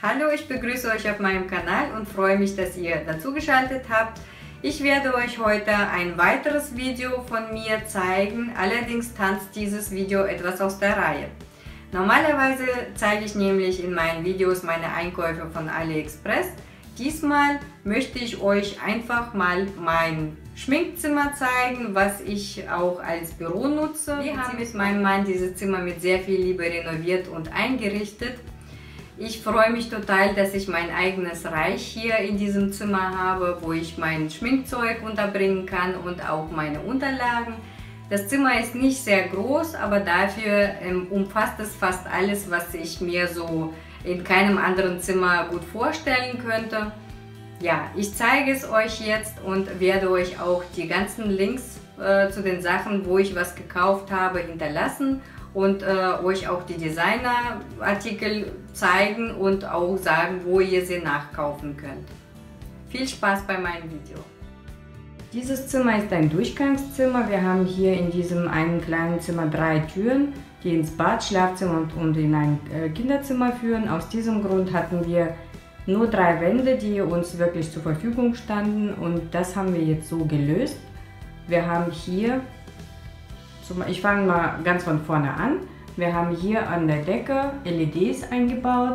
Hallo, ich begrüße euch auf meinem Kanal und freue mich, dass ihr dazugeschaltet habt. Ich werde euch heute ein weiteres Video von mir zeigen, allerdings tanzt dieses Video etwas aus der Reihe. Normalerweise zeige ich nämlich in meinen Videos meine Einkäufe von AliExpress. Diesmal möchte ich euch einfach mal mein Schminkzimmer zeigen, was ich auch als Büro nutze. Wir haben mit meinem Mann dieses Zimmer mit sehr viel Liebe renoviert und eingerichtet. Ich freue mich total, dass ich mein eigenes Reich hier in diesem Zimmer habe, wo ich mein Schminkzeug unterbringen kann und auch meine Unterlagen. Das Zimmer ist nicht sehr groß, aber dafür umfasst es fast alles, was ich mir so in keinem anderen Zimmer gut vorstellen könnte. Ja, ich zeige es euch jetzt und werde euch auch die ganzen Links zu den Sachen, wo ich was gekauft habe, hinterlassen und euch auch die Designerartikel zeigen und auch sagen, wo ihr sie nachkaufen könnt. Viel Spaß bei meinem Video! Dieses Zimmer ist ein Durchgangszimmer. Wir haben hier in diesem einen kleinen Zimmer 3 Türen, die ins Bad, Schlafzimmer und in ein Kinderzimmer führen. Aus diesem Grund hatten wir nur 3 Wände, die uns wirklich zur Verfügung standen, und das haben wir jetzt so gelöst. Wir haben hier, ich fange mal ganz von vorne an, wir haben hier an der Decke LEDs eingebaut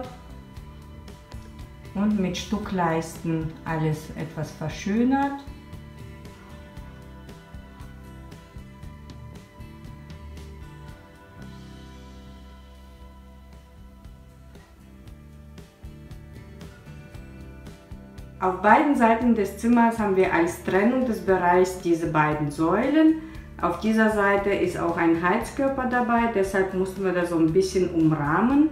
und mit Stuckleisten alles etwas verschönert. Auf beiden Seiten des Zimmers haben wir als Trennung des Bereichs diese beiden Säulen. Auf dieser Seite ist auch ein Heizkörper dabei, deshalb mussten wir das so ein bisschen umrahmen.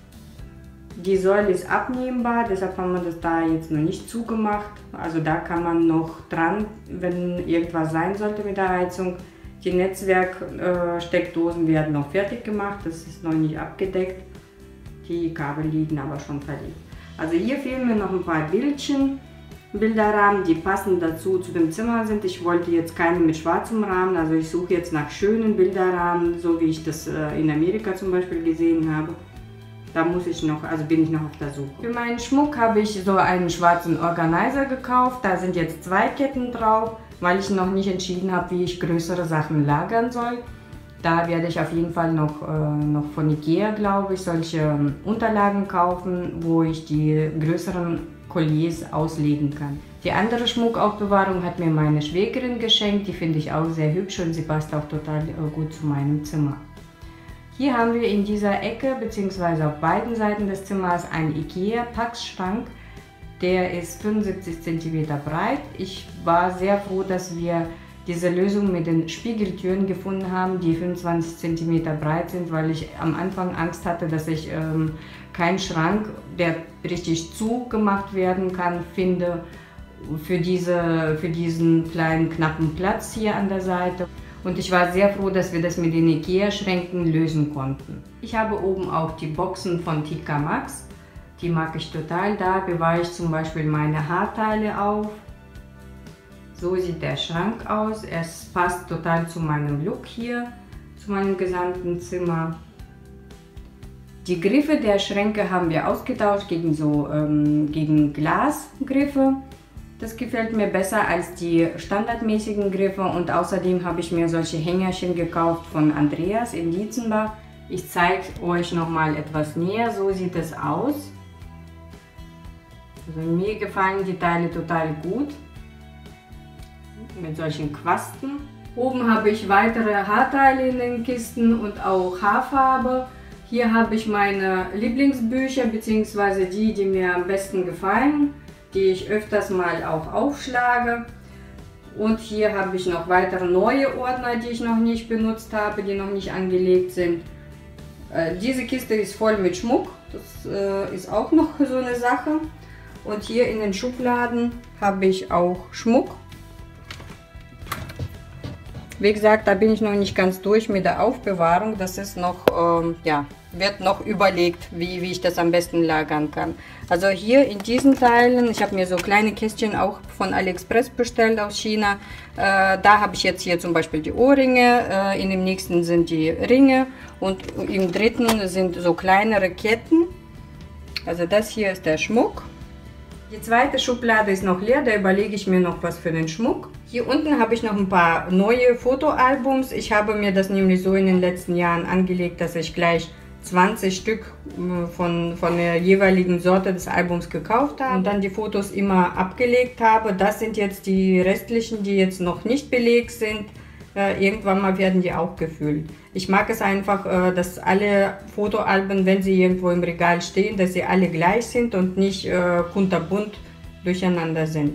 Die Säule ist abnehmbar, deshalb haben wir das da jetzt noch nicht zugemacht. Also da kann man noch dran, wenn irgendwas sein sollte mit der Heizung. Die Netzwerksteckdosen werden noch fertig gemacht, das ist noch nicht abgedeckt. Die Kabel liegen aber schon verlegt. Also hier fehlen mir noch ein paar Bildchen, Bilderrahmen, die passend dazu zu dem Zimmer sind. Ich wollte jetzt keine mit schwarzem Rahmen, also ich suche jetzt nach schönen Bilderrahmen, so wie ich das in Amerika zum Beispiel gesehen habe. Da muss ich noch, also bin ich noch auf der Suche. Für meinen Schmuck habe ich so einen schwarzen Organizer gekauft. Da sind jetzt 2 Ketten drauf, weil ich noch nicht entschieden habe, wie ich größere Sachen lagern soll. Da werde ich auf jeden Fall noch von Ikea, glaube ich, solche Unterlagen kaufen, wo ich die größeren Colliers auslegen kann. Die andere Schmuckaufbewahrung hat mir meine Schwägerin geschenkt. Die finde ich auch sehr hübsch und sie passt auch total gut zu meinem Zimmer. Hier haben wir in dieser Ecke bzw. auf beiden Seiten des Zimmers einen Ikea Packschrank. Der ist 75 cm breit. Ich war sehr froh, dass wir diese Lösung mit den Spiegeltüren gefunden haben, die 25 cm breit sind, weil ich am Anfang Angst hatte, dass ich keinen Schrank, der richtig zugemacht werden kann, finde für diesen kleinen knappen Platz hier an der Seite. Und ich war sehr froh, dass wir das mit den Ikea-Schränken lösen konnten. Ich habe oben auch die Boxen von TK Maxx. Die mag ich total. Da bewahre ich zum Beispiel meine Haarteile auf. So sieht der Schrank aus. Es passt total zu meinem Look hier, zu meinem gesamten Zimmer. Die Griffe der Schränke haben wir ausgetauscht gegen Glasgriffe. Das gefällt mir besser als die standardmäßigen Griffe, und außerdem habe ich mir solche Hängerchen gekauft von Andreas in Dietzenbach. Ich zeige euch noch mal etwas näher. So sieht es aus. Also mir gefallen die Teile total gut. Mit solchen Quasten. Oben habe ich weitere Haarteile in den Kisten und auch Haarfarbe. Hier habe ich meine Lieblingsbücher bzw. die mir am besten gefallen, die ich öfters mal auch aufschlage. Und hier habe ich noch weitere neue Ordner, die ich noch nicht benutzt habe, die noch nicht angelegt sind. Diese Kiste ist voll mit Schmuck, das ist auch noch so eine Sache. Und hier in den Schubladen habe ich auch Schmuck. Wie gesagt, da bin ich noch nicht ganz durch mit der Aufbewahrung. Das ist noch, wird noch überlegt, wie ich das am besten lagern kann. Also hier in diesen Teilen, ich habe mir so kleine Kästchen auch von AliExpress bestellt aus China. Da habe ich jetzt hier zum Beispiel die Ohrringe, in dem nächsten sind die Ringe und im dritten sind so kleinere Ketten. Also das hier ist der Schmuck. Die zweite Schublade ist noch leer, da überlege ich mir noch was für den Schmuck. Hier unten habe ich noch ein paar neue Fotoalbums. Ich habe mir das nämlich so in den letzten Jahren angelegt, dass ich gleich 20 Stück von der jeweiligen Sorte des Albums gekauft habe und dann die Fotos immer abgelegt habe. Das sind jetzt die restlichen, die jetzt noch nicht belegt sind. Irgendwann mal werden die auch gefüllt. Ich mag es einfach, dass alle Fotoalben, wenn sie irgendwo im Regal stehen, dass sie alle gleich sind und nicht kunterbunt durcheinander sind.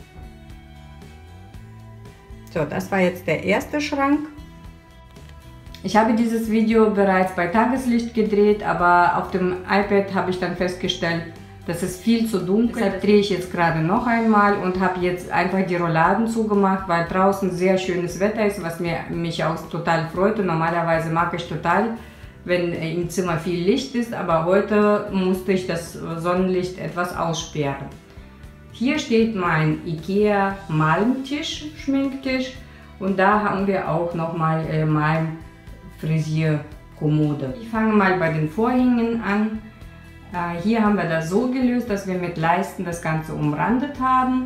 So, das war jetzt der erste Schrank. Ich habe dieses Video bereits bei Tageslicht gedreht, aber auf dem iPad habe ich dann festgestellt, das ist viel zu dunkel. Deshalb drehe ich jetzt gerade noch einmal und habe jetzt einfach die Rolladen zugemacht, weil draußen sehr schönes Wetter ist, was mich auch total freut. Und normalerweise mag ich total, wenn im Zimmer viel Licht ist, aber heute musste ich das Sonnenlicht etwas aussperren. Hier steht mein IKEA Malmtisch, Schminktisch, und da haben wir auch nochmal mein Frisierkommode. Ich fange mal bei den Vorhängen an. Hier haben wir das so gelöst, dass wir mit Leisten das Ganze umrandet haben.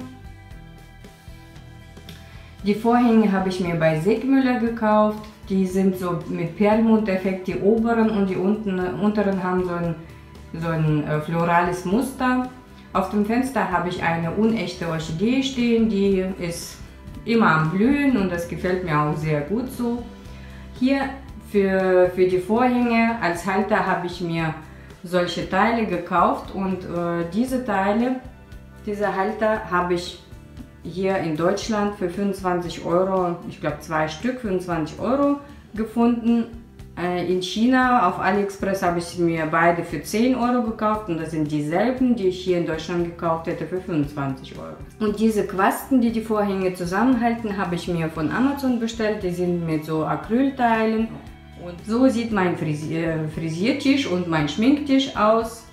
Die Vorhänge habe ich mir bei Segmüller gekauft. Die sind so mit Perlmutteffekt, die oberen und die unteren haben so ein florales Muster. Auf dem Fenster habe ich eine unechte Orchidee stehen, die ist immer am Blühen und das gefällt mir auch sehr gut so. Hier für die Vorhänge als Halter habe ich mir solche Teile gekauft und diese Halter habe ich hier in Deutschland für 25 Euro, ich glaube 2 Stück, 25 Euro gefunden. In China auf AliExpress habe ich mir beide für 10 Euro gekauft und das sind dieselben, die ich hier in Deutschland gekauft hätte für 25 Euro. Und diese Quasten, die die Vorhänge zusammenhalten, habe ich mir von Amazon bestellt. Die sind mit so Acrylteilen. Und so sieht mein Frisiertisch und mein Schminktisch aus.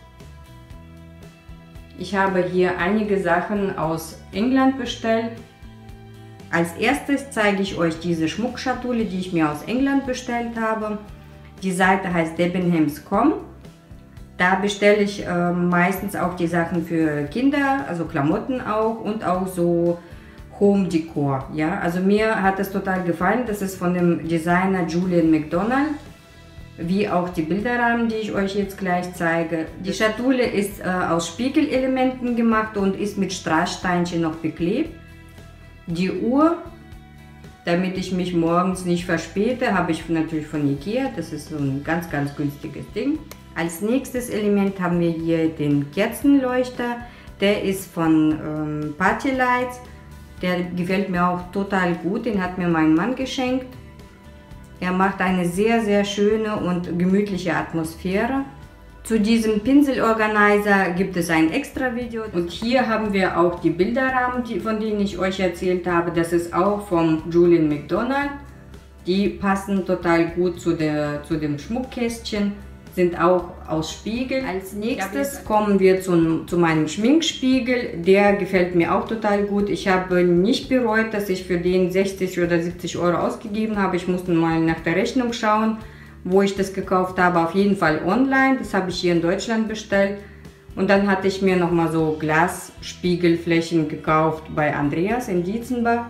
Ich habe hier einige Sachen aus England bestellt. Als erstes zeige ich euch diese Schmuckschatulle, die ich mir aus England bestellt habe. Die Seite heißt Debenhams.com. Da bestelle ich meistens auch die Sachen für Kinder, also Klamotten auch und auch so Home Decor, ja, also mir hat das total gefallen. Das ist von dem Designer Julian McDonald, wie auch die Bilderrahmen, die ich euch jetzt gleich zeige. Die Schatulle ist aus Spiegelelementen gemacht und ist mit Strasssteinchen noch beklebt. Die Uhr, damit ich mich morgens nicht verspäte, habe ich natürlich von IKEA. Das ist so ein ganz günstiges Ding. Als nächstes Element haben wir hier den Kerzenleuchter. Der ist von Party Lights. Der gefällt mir auch total gut, den hat mir mein Mann geschenkt. Er macht eine sehr schöne und gemütliche Atmosphäre. Zu diesem Pinselorganizer gibt es ein extra Video. Und hier haben wir auch die Bilderrahmen, von denen ich euch erzählt habe. Das ist auch von Julian McDonald. Die passen total gut zu dem Schmuckkästchen. Sind auch aus Spiegel. Als nächstes kommen wir zu meinem Schminkspiegel. Der gefällt mir auch total gut. Ich habe nicht bereut, dass ich für den 60 oder 70 Euro ausgegeben habe. Ich musste mal nach der Rechnung schauen, wo ich das gekauft habe. Auf jeden Fall online. Das habe ich hier in Deutschland bestellt. Und dann hatte ich mir nochmal so Glasspiegelflächen gekauft bei Andreas in Dietzenbach.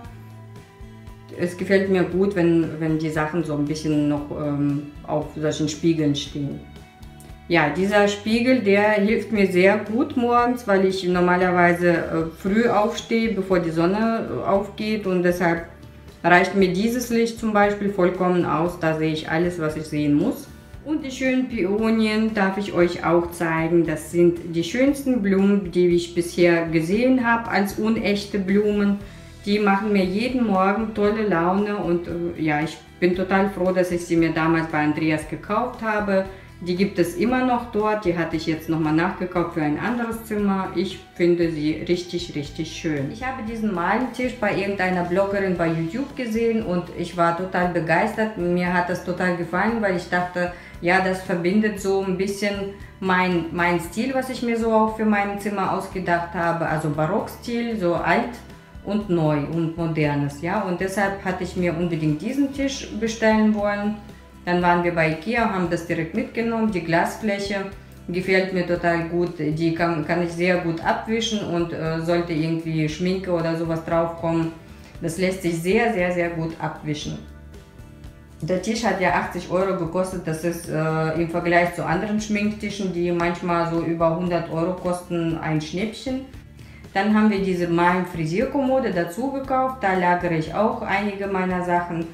Es gefällt mir gut, wenn die Sachen so ein bisschen noch auf solchen Spiegeln stehen. Ja, dieser Spiegel, der hilft mir sehr gut morgens, weil ich normalerweise früh aufstehe, bevor die Sonne aufgeht, und deshalb reicht mir dieses Licht zum Beispiel vollkommen aus. Da sehe ich alles, was ich sehen muss. Und die schönen Pionien darf ich euch auch zeigen. Das sind die schönsten Blumen, die ich bisher gesehen habe als unechte Blumen. Die machen mir jeden Morgen tolle Laune und ja, ich bin total froh, dass ich sie mir damals bei Andreas gekauft habe. Die gibt es immer noch dort, die hatte ich jetzt nochmal nachgekauft für ein anderes Zimmer. Ich finde sie richtig schön. Ich habe diesen Maltisch bei irgendeiner Bloggerin bei YouTube gesehen und ich war total begeistert. Mir hat das total gefallen, weil ich dachte, ja, das verbindet so ein bisschen mein Stil, was ich mir so auch für mein Zimmer ausgedacht habe. Also Barockstil, so alt und neu und modernes, ja. Und deshalb hatte ich mir unbedingt diesen Tisch bestellen wollen. Dann waren wir bei IKEA, haben das direkt mitgenommen, die Glasfläche. gefällt mir total gut. Die kann ich sehr gut abwischen und sollte irgendwie Schminke oder sowas draufkommen, das lässt sich sehr, sehr, sehr gut abwischen. Der Tisch hat ja 80 € gekostet, das ist im Vergleich zu anderen Schminktischen, die manchmal so über 100 € kosten, ein Schnäppchen. Dann haben wir diese Maim Frisierkommode dazu gekauft, da lagere ich auch einige meiner Sachen.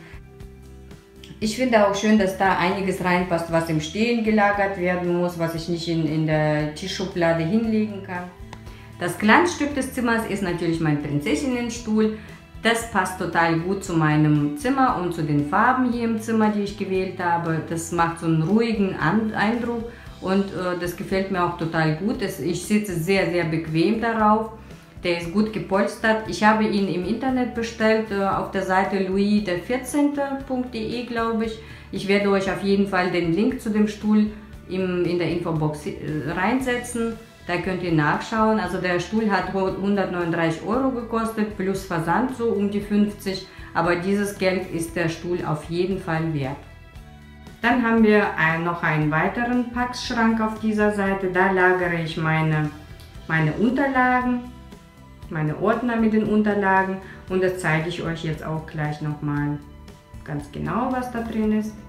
Ich finde auch schön, dass da einiges reinpasst, was im Stehen gelagert werden muss, was ich nicht in der Tischschublade hinlegen kann. Das Glanzstück des Zimmers ist natürlich mein Prinzessinnenstuhl. Das passt total gut zu meinem Zimmer und zu den Farben hier im Zimmer, die ich gewählt habe. Das macht so einen ruhigen Eindruck und das gefällt mir auch total gut. Ich sitze sehr, sehr bequem darauf. Der ist gut gepolstert. Ich habe ihn im Internet bestellt, auf der Seite louis14.de, glaube ich. Ich werde euch auf jeden Fall den Link zu dem Stuhl in der Infobox reinsetzen. Da könnt ihr nachschauen. Also der Stuhl hat 139 € gekostet, plus Versand so um die 50. Aber dieses Geld ist der Stuhl auf jeden Fall wert. Dann haben wir noch einen weiteren Packschrank auf dieser Seite. Da lagere ich meine Unterlagen, meine Ordner mit den Unterlagen. Und das zeige ich euch jetzt auch gleich nochmal ganz genau, was da drin ist.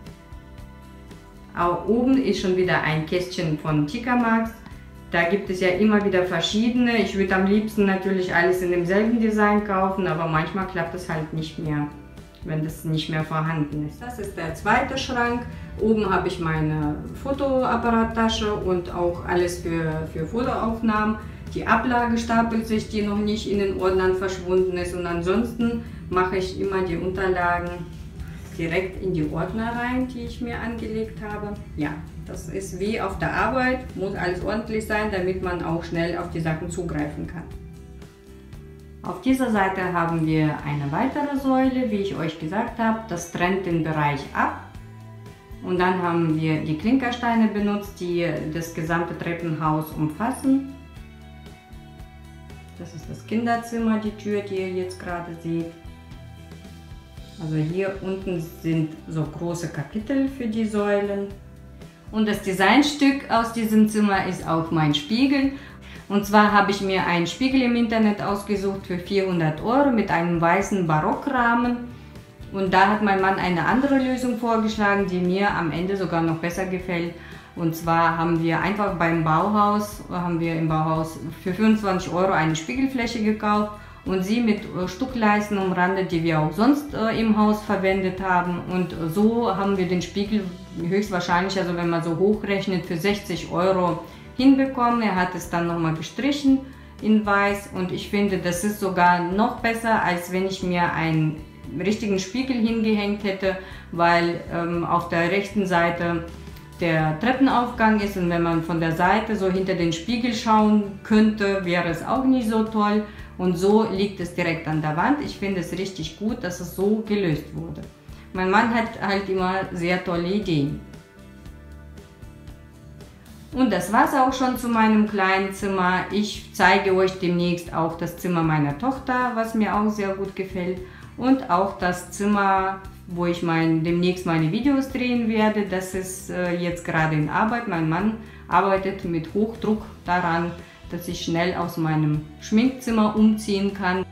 Auch oben ist schon wieder ein Kästchen von TK Maxx. Da gibt es ja immer wieder verschiedene. Ich würde am liebsten natürlich alles in demselben Design kaufen, aber manchmal klappt es halt nicht mehr, wenn das nicht mehr vorhanden ist. Das ist der zweite Schrank. Oben habe ich meine Fotoapparattasche und auch alles für Fotoaufnahmen. Die Ablage stapelt sich, die noch nicht in den Ordnern verschwunden ist. Und ansonsten mache ich immer die Unterlagen direkt in die Ordner rein, die ich mir angelegt habe. Ja, das ist wie auf der Arbeit, muss alles ordentlich sein, damit man auch schnell auf die Sachen zugreifen kann. Auf dieser Seite haben wir eine weitere Säule, wie ich euch gesagt habe, das trennt den Bereich ab. Und dann haben wir die Klinkersteine benutzt, die das gesamte Treppenhaus umfassen. Das ist das Kinderzimmer, die Tür, die ihr jetzt gerade seht. Also hier unten sind so große Kapitel für die Säulen. Und das Designstück aus diesem Zimmer ist auch mein Spiegel. Und zwar habe ich mir einen Spiegel im Internet ausgesucht für 400 € mit einem weißen Barockrahmen. Und da hat mein Mann eine andere Lösung vorgeschlagen, die mir am Ende sogar noch besser gefällt. Und zwar haben wir einfach im Bauhaus für 25 € eine Spiegelfläche gekauft und sie mit Stuckleisten umrandet, die wir auch sonst im Haus verwendet haben. Und so haben wir den Spiegel höchstwahrscheinlich, also wenn man so hochrechnet, für 60 € hinbekommen. Er hat es dann nochmal gestrichen in weiß und ich finde, das ist sogar noch besser, als wenn ich mir einen richtigen Spiegel hingehängt hätte, weil auf der rechten Seite der Treppenaufgang ist und wenn man von der Seite so hinter den Spiegel schauen könnte, wäre es auch nicht so toll. Und so liegt es direkt an der Wand. Ich finde es richtig gut, dass es so gelöst wurde. Mein Mann hat halt immer sehr tolle Ideen. Und das war es auch schon zu meinem kleinen Zimmer. Ich zeige euch demnächst auch das Zimmer meiner Tochter, was mir auch sehr gut gefällt. Und auch das Zimmer, wo ich demnächst meine Videos drehen werde. Das ist jetzt gerade in Arbeit. Mein Mann arbeitet mit Hochdruck daran, dass ich schnell aus meinem Schminkzimmer umziehen kann.